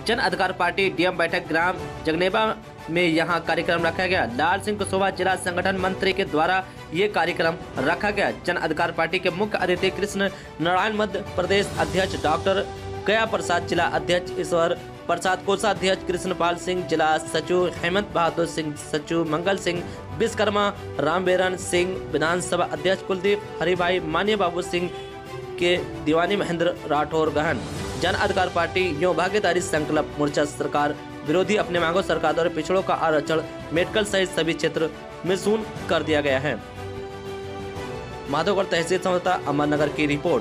जन अधिकार party DM बैठक ग्राम जगनेवा में यहां कार्यक्रम रखा गया। लाल सिंह कुशवाहा जिला संगठन मंत्री के द्वारा ये कार्यक्रम रखा गया। जन अधिकार पार्टी के मुख्य अतिथि कृष्ण नारायण, मध्य प्रदेश अध्यक्ष डॉक्टर गया प्रसाद, जिला अध्यक्ष ईश्वर प्रसाद, कोषाध्यक्ष कृष्णपाल सिंह, जिला सचिव हेमंत बहादुर सिंह, सचिव मंगल सिंह विश्वकर्मा, रामबेरन सिंह, विधानसभा अध्यक्ष कुलदीप हरिभाई, मान्य बाबू सिंह के दीवानी, महेंद्र राठौर गहन। जन अधिकार पार्टी युवा भागीदारी संकल्प मोर्चा सरकार विरोधी अपने मांगों सरकार द्वारा पिछड़ों का आरक्षण मेडिकल सहित सभी क्षेत्र में शून्य कर दिया गया है। माधोगढ़ तहसील संवाददाता अमरनगर की रिपोर्ट।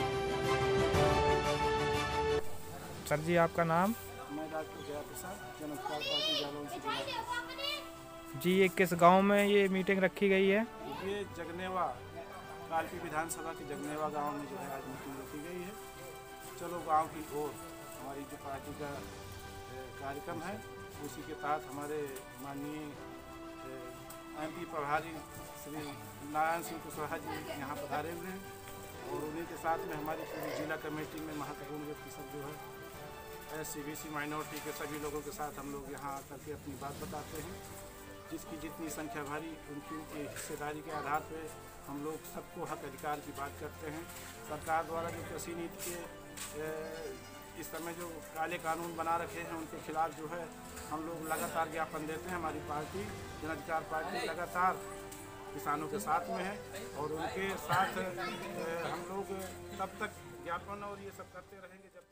सर जी, आपका नाम? मैं डॉक्टर गया प्रसाद, जन अधिकार पार्टी जालौन से जिला। जी, ये किस गांव में ये मीटिंग रखी गई है? ये जगनेवा, कालपी विधानसभा के जगनेवा गांव में जो है आज मीटिंग रखी गई है। चलो गांव की ओर हमारी जो पार्टी का कार्यक्रम है, उसी के तहत हमारे माननीय एमपी प्रभारी श्री नारायण सिंह कुशवाहा जी यहाँ पधारे हुए हैं और उन्हीं के साथ में हमारी पूरी जिला कमेटी में महत्वपूर्ण व्यक्ति सब जो है SC/BC माइनॉरिटी के सभी लोगों के साथ हम लोग यहाँ आकर के अपनी बात बताते हैं। जिसकी जितनी संख्या भारी उनकी हिस्सेदारी के आधार पे हम लोग सबको हक अधिकार की बात करते हैं। सरकार द्वारा जो कृषि नीति के इस समय जो काले कानून बना रखे हैं उनके खिलाफ जो है हम लोग लगातार ज्ञापन देते हैं। हमारी पार्टी जन अधिकार पार्टी लगातार किसानों के साथ में है और उनके साथ हम लोग तब तक ज्ञापन और ये सब करते रहेंगे जब